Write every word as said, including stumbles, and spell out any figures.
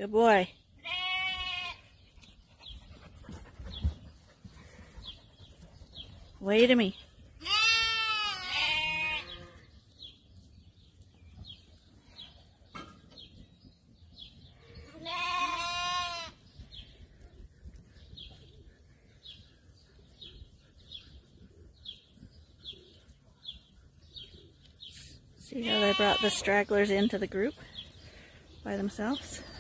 Good boy. Wait a me. See how they brought the stragglers into the group by themselves?